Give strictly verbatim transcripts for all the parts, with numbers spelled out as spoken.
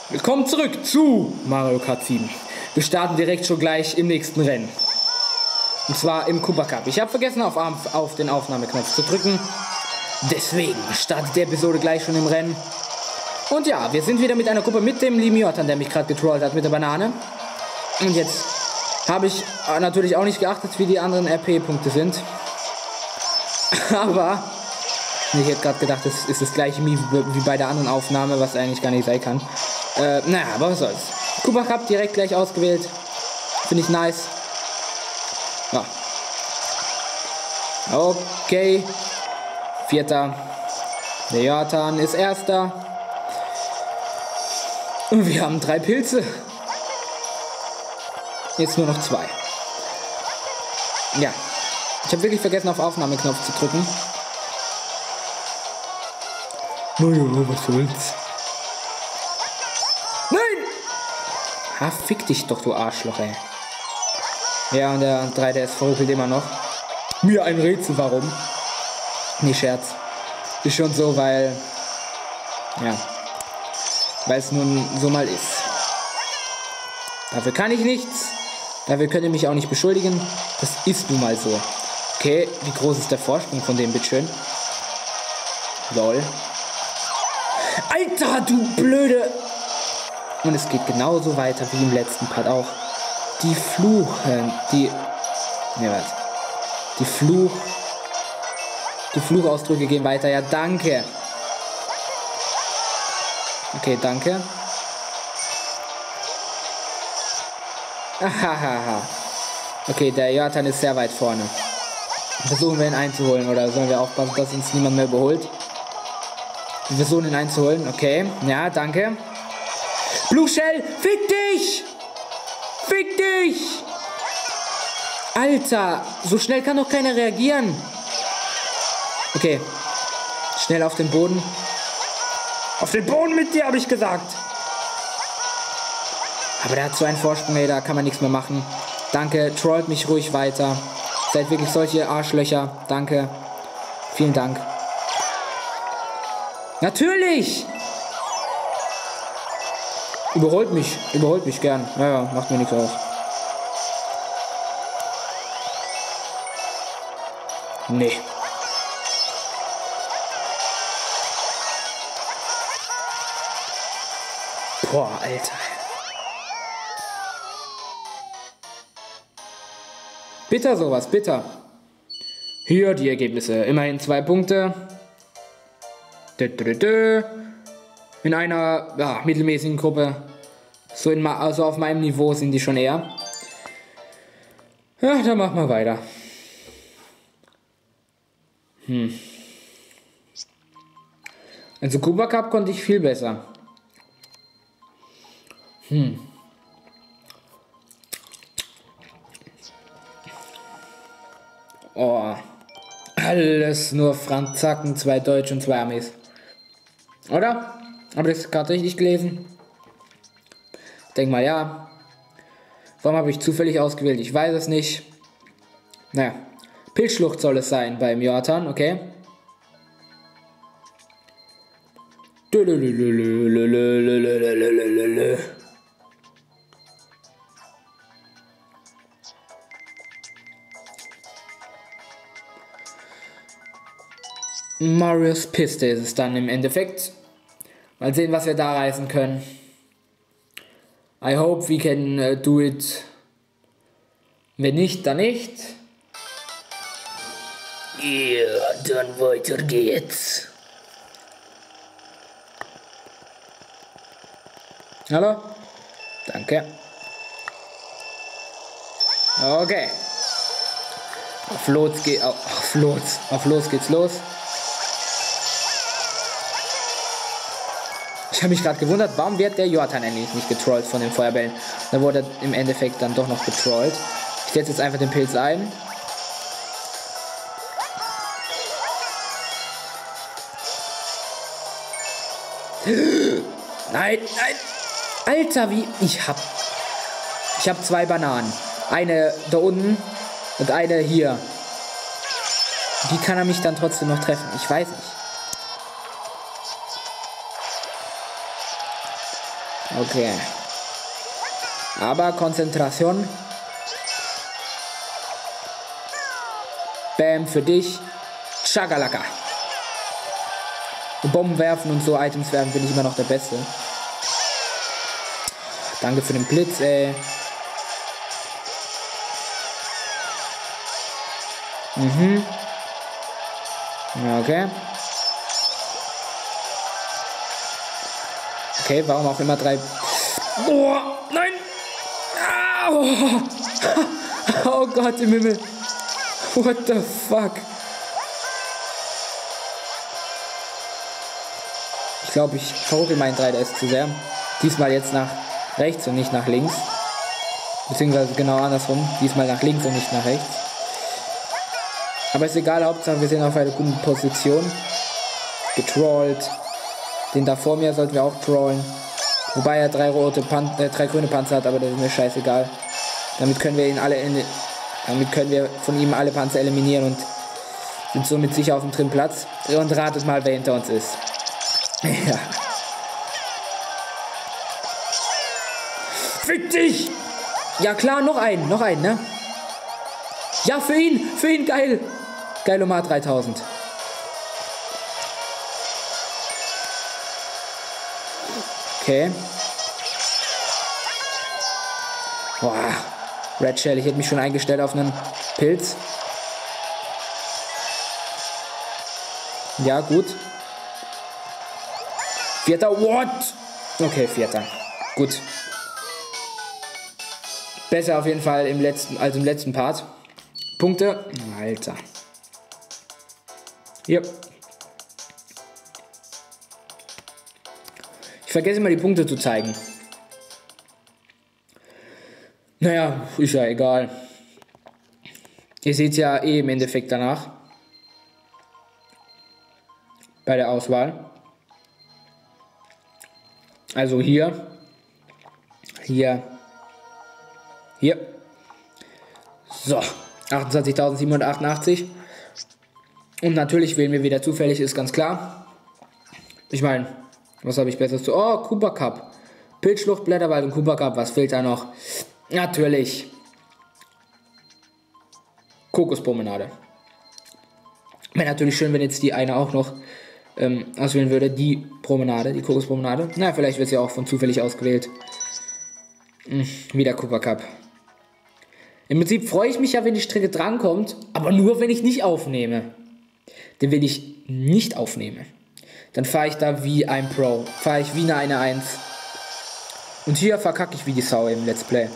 Willkommen zurück zu Mario Kart sieben. Wir starten direkt schon gleich im nächsten Rennen. Und zwar im Koopa Cup. Ich habe vergessen, auf, auf den Aufnahmeknopf zu drücken. Deswegen startet die Episode gleich schon im Rennen. Und ja, wir sind wieder mit einer Gruppe mit dem lieben Jordan, der mich gerade getrollt hat mit der Banane. Und jetzt habe ich natürlich auch nicht geachtet, wie die anderen R P-Punkte sind. Aber ich hätte gerade gedacht, das ist das gleiche wie bei der anderen Aufnahme, was eigentlich gar nicht sein kann. Äh, naja, aber was soll's. Koopa Cup direkt gleich ausgewählt. Finde ich nice. Ja. Okay. Vierter. Der Jordan ist erster. Und wir haben drei Pilze. Jetzt nur noch zwei. Ja. Ich habe wirklich vergessen, auf Aufnahmeknopf zu drücken. Naja, was soll's. Nein! Ha, fick dich doch, du Arschloch, ey. Ja, und der drei D S verruckelt immer noch. Mir ein Rätsel, warum? Nee, Scherz. Ist schon so, weil... Ja. Weil es nun so mal ist. Dafür kann ich nichts. Dafür könnt ihr mich auch nicht beschuldigen. Das ist nun mal so. Okay, wie groß ist der Vorsprung von dem, bitteschön? Lol. Alter, du blöde... Und es geht genauso weiter wie im letzten Part auch. Die Fluchen, die... Ne, was? Die Fluch... Die Fluchausdrücke gehen weiter. Ja, danke. Okay, danke. Ahahaha. Okay, der Jordan ist sehr weit vorne. Versuchen wir ihn einzuholen, oder sollen wir aufpassen, dass uns niemand mehr überholt? Wir versuchen ihn einzuholen, okay. Ja, danke. Blue Shell, fick dich! Fick dich! Alter, so schnell kann doch keiner reagieren. Okay. Schnell auf den Boden. Auf den Boden mit dir, habe ich gesagt. Aber der hat so einen Vorsprung, ey, da kann man nichts mehr machen. Danke, trollt mich ruhig weiter. Seid wirklich solche Arschlöcher. Danke. Vielen Dank. Natürlich! Überholt mich. Überholt mich gern. Ja, ja, macht mir nichts aus. Nee. Boah, Alter. Bitter sowas, bitter. Hier die Ergebnisse. Immerhin zwei Punkte. In einer ja, mittelmäßigen Gruppe. So in, also auf meinem Niveau sind die schon eher. Ja, dann machen wir weiter. Hm. Also Koopa Cup konnte ich viel besser. Hm. Oh. Alles nur Franzacken, zwei Deutsche und zwei Amis. Oder? Habe ich das gerade richtig gelesen? Denk mal, ja. Warum habe ich zufällig ausgewählt? Ich weiß es nicht. Naja. Pilzschlucht soll es sein beim Jordan, okay? Marios Piste ist es dann im Endeffekt. Mal sehen, was wir da reißen können. I hope we can uh, do it. Wenn nicht, dann nicht. Ja, yeah, dann weiter geht's. Hallo? Danke. Okay. Auf los geht auf, auf los. Auf los geht's los. Ich habe mich gerade gewundert, warum wird der Jordan eigentlich nicht getrollt von den Feuerbällen? Da wurde er im Endeffekt dann doch noch getrollt. Ich setze jetzt einfach den Pilz ein. Nein, nein. Alter, wie... Ich hab... Ich hab zwei Bananen. Eine da unten und eine hier. Wie kann er mich dann trotzdem noch treffen? Ich weiß nicht. Okay. Aber Konzentration. Bam, für dich. Chagalaka. Bomben werfen und so Items werfen bin ich immer noch der Beste. Danke für den Blitz, ey. Mhm. Okay. Okay, warum auch immer drei... Oh, nein! Ah, oh. Oh Gott im Himmel. What the fuck? Ich glaube, ich verruckel meinen drei D S zu sehr. Diesmal jetzt nach rechts und nicht nach links. Beziehungsweise genau andersrum. Diesmal nach links und nicht nach rechts. Aber ist egal, Hauptsache wir sind auf einer guten Position. Getrollt. Den da vor mir sollten wir auch trollen. Wobei er drei rote Pan äh, drei grüne Panzer hat, aber das ist mir scheißegal. Damit können wir ihn alle in, damit können wir von ihm alle Panzer eliminieren und sind somit sicher auf dem dritten Platz. Und ratet mal, wer hinter uns ist. Ja. Fick dich! Ja klar, noch einen, noch einen, ne? Ja, für ihn, für ihn, geil! Geilomar dreitausend. Okay. Boah. Red Shell, ich hätte mich schon eingestellt auf einen Pilz. Ja, gut. Vierter, what? Okay, vierter. Gut. Besser auf jeden Fall im letzten, als im letzten Part. Punkte. Alter. Hier. Ich vergesse immer die Punkte zu zeigen. Naja, ist ja egal. Ihr seht ja eh im Endeffekt danach. Bei der Auswahl. Also hier. Hier. Hier. So. achtundzwanzigtausendsiebenhundertachtundachtzig. Und natürlich wählen wir wieder zufällig, ist ganz klar. Ich meine, was habe ich besseres zu... Oh, Cooper Cup. Pilzschlucht, Blätterwald und Cooper Cup. Was fehlt da noch? Natürlich. Kokospromenade. Wäre natürlich schön, wenn jetzt die eine auch noch ähm, auswählen würde. Die Promenade, die Kokospromenade. Na, vielleicht wird sie ja auch von zufällig ausgewählt. Hm, wieder Cooper Cup. Im Prinzip freue ich mich ja, wenn die Strecke drankommt, aber nur, wenn ich nicht aufnehme. Denn wenn ich nicht aufnehme, dann fahre ich da wie ein Pro. Fahre ich wie eine eins. Und hier verkacke ich wie die Sau im Let's Play.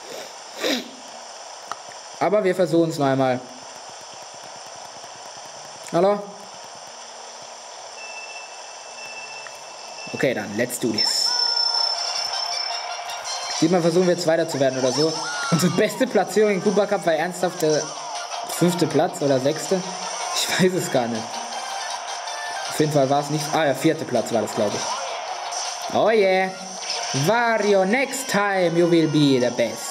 Aber wir versuchen es noch einmal. Hallo? Okay, dann, let's do this. Diesmal versuchen wir Zweiter zu werden oder so. Unsere beste Platzierung im Cooper Cup war ernsthaft der fünfte Platz oder sechste. Ich weiß es gar nicht. Auf jeden Fall war es nicht... Ah ja, vierte Platz war das, glaube ich. Oh yeah. Wario, next time you will be the best.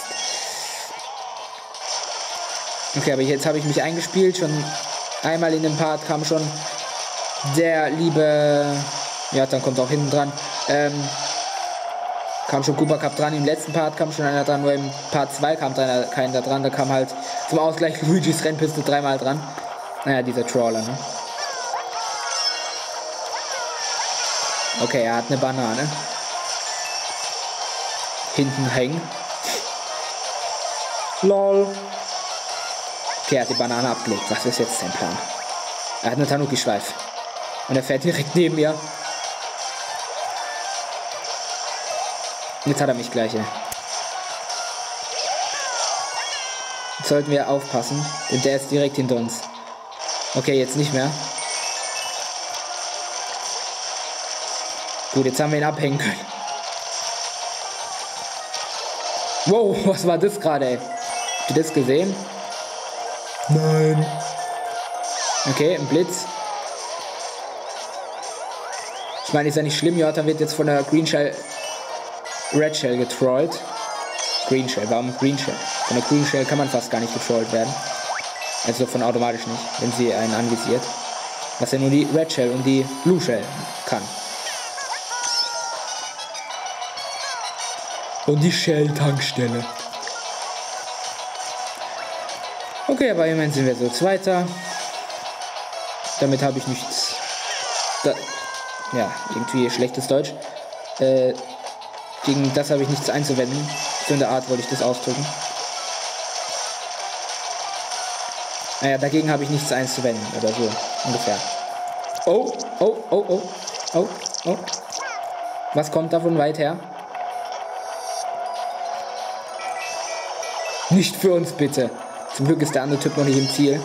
Okay, aber jetzt habe ich mich eingespielt. Schon einmal in dem Part kam schon der liebe... Ja, dann kommt auch hinten dran. Ähm... Kam schon Cooper Cup dran, im letzten Part kam schon einer dran, nur im Part zwei kam da keiner dran, da kam halt zum Ausgleich Luigi's Rennpiste dreimal dran. Naja, dieser Trawler, ne? Okay, er hat eine Banane. Hinten hängen. Lol. Okay, er hat die Banane abgelegt. Was ist jetzt sein Plan? Er hat eine Tanuki-Schweif. Und er fährt direkt neben mir. Jetzt hat er mich gleich, ey. Jetzt sollten wir aufpassen, denn der ist direkt hinter uns. Okay, jetzt nicht mehr. Gut, jetzt haben wir ihn abhängen können. Wow, was war das gerade, ey? Habt ihr das gesehen? Nein. Okay, ein Blitz. Ich meine, ist ja nicht schlimm. Jota wird jetzt von der Green Shell... Red Shell getrollt. Green Shell, warum Green Shell? Von der Green Shell kann man fast gar nicht getrollt werden. Also von automatisch nicht, wenn sie einen anvisiert. Was ja nur die Red Shell und die Blue Shell kann. Und die Shell-Tankstelle. Okay, aber immerhin sind wir so Zweiter. Damit habe ich nichts... Da, ja, irgendwie schlechtes Deutsch. Äh, gegen das habe ich nichts einzuwenden. So in der Art wollte ich das ausdrücken. Naja, dagegen habe ich nichts einzuwenden oder so ungefähr. Oh, oh, oh, oh, oh, oh. Was kommt davon weit her? Nicht für uns, bitte. Zum Glück ist der andere Typ noch nicht im Ziel.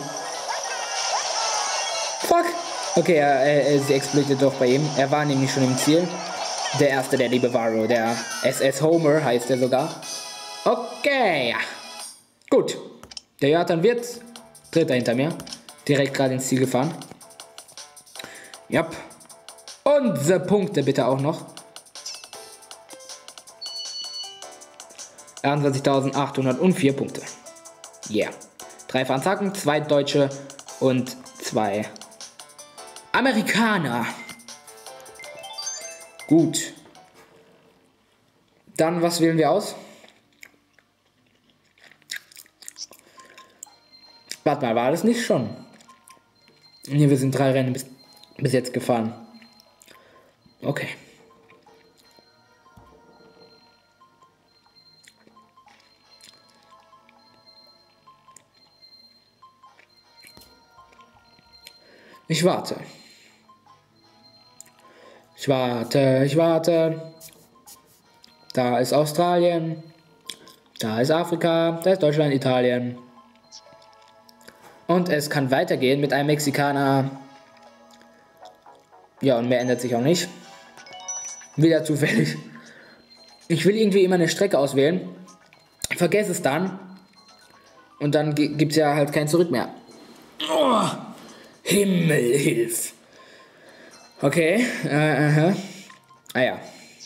Fuck. Okay, er, er, sie explodiert doch bei ihm. Er war nämlich schon im Ziel. Der erste, der liebe Varro. Der S S Homer heißt er sogar. Okay. Gut. Der Jonathan wird Dritter hinter mir. Direkt gerade ins Ziel gefahren. Ja. Unsere Punkte bitte auch noch. einundzwanzigtausendachthundertvier Punkte. Yeah. Drei Franzaken, zwei Deutsche und zwei Amerikaner. Gut. Dann, was wählen wir aus? Warte mal, war das nicht schon? Ne, wir sind drei Rennen bis, bis jetzt gefahren. Okay. Ich warte. Ich warte, ich warte. Da ist Australien. Da ist Afrika. Da ist Deutschland, Italien. Und es kann weitergehen mit einem Mexikaner. Ja, und mehr ändert sich auch nicht. Wieder zufällig. Ich will irgendwie immer eine Strecke auswählen. Vergesse es dann. Und dann gibt es ja halt kein Zurück mehr. Oh, Himmel, hilf. Okay. Äh, aha. Ah ja.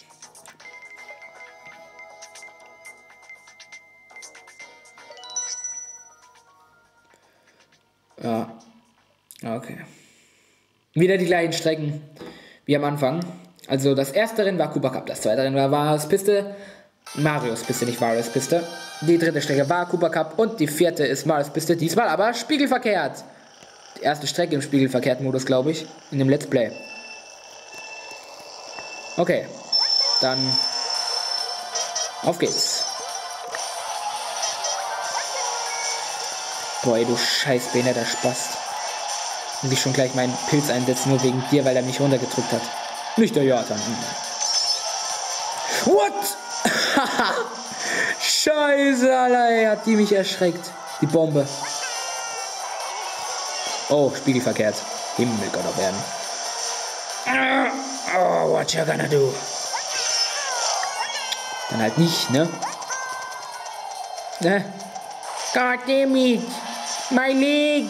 Ja. Okay. Wieder die gleichen Strecken wie am Anfang. Also das erste Rennen war Cooper Cup, das zweite Rennen war Varus Piste, Marius Piste, nicht Varus Piste. Die dritte Strecke war Cooper Cup und die vierte ist Marius Piste, diesmal aber spiegelverkehrt. Die erste Strecke im spiegelverkehrten Modus, glaube ich, in dem Let's Play. Okay, dann auf geht's. Boah, ey, du scheiß behinderter Spast. Muss ich schon gleich meinen Pilz einsetzen, nur wegen dir, weil er mich runtergedrückt hat. Nicht der Jonathan. What? Scheiße, Alter, ey, hat die mich erschreckt. Die Bombe. Oh, spiegelverkehrt. Himmel, Gott auf Erden. Oh, what you gonna do? Dann halt nicht, ne? Ne? God damn it! My leg!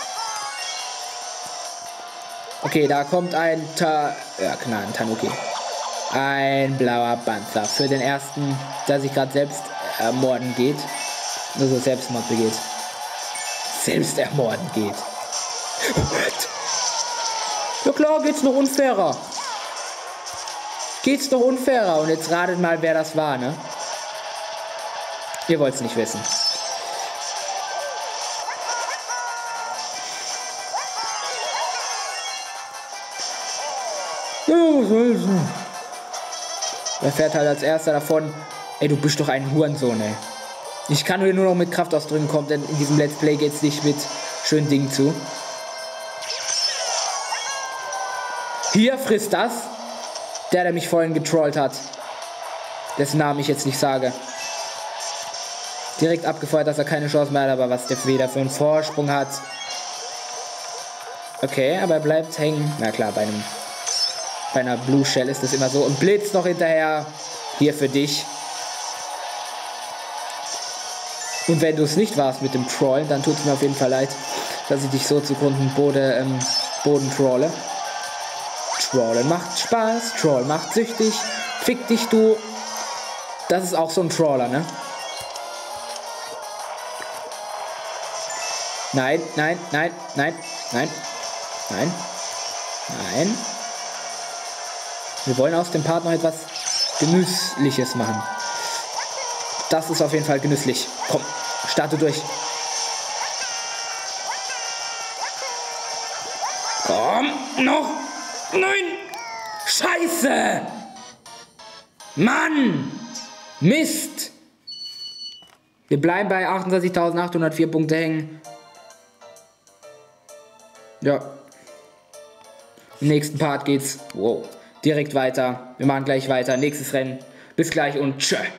Okay, da kommt ein Ta... Ja, klar, ein Tanuki. Ein blauer Panzer. Für den ersten, der sich gerade selbst ermorden geht. Also Selbstmord begeht. Selbst ermorden geht. What? Ja klar, geht's noch unfairer. Geht's noch unfairer. Und jetzt ratet mal, wer das war, ne? Ihr wollt's nicht wissen. Er fährt halt als erster davon. Ey, du bist doch ein Hurensohn, ey. Ich kann nur noch mit Kraft ausdrücken kommen, denn in diesem Let's Play geht's nicht mit schönen Dingen zu. Hier frisst das. Der, der mich vorhin getrollt hat. Dessen Namen ich jetzt nicht sage. Direkt abgefeuert, dass er keine Chance mehr hat, aber was der wieder für einen Vorsprung hat. Okay, aber er bleibt hängen. Na klar, bei einem bei einer Blue Shell ist das immer so. Und Blitz noch hinterher. Hier für dich. Und wenn du es nicht warst mit dem Trollen, dann tut es mir auf jeden Fall leid, dass ich dich so zugrunde Boden, ähm, Boden trolle. Trollen macht Spaß, Troll macht süchtig. Fick dich, du. Das ist auch so ein Troller, ne? Nein, nein, nein, nein, nein, nein, nein. Wir wollen aus dem Part noch etwas Genüssliches machen. Das ist auf jeden Fall genüsslich. Komm, starte durch. Komm, noch. Nein. Scheiße. Mann. Mist. Wir bleiben bei achtunddreißigtausendachthundertvier Punkte hängen. Ja. Im nächsten Part geht's wow, direkt weiter. Wir machen gleich weiter. Nächstes Rennen. Bis gleich und tschö.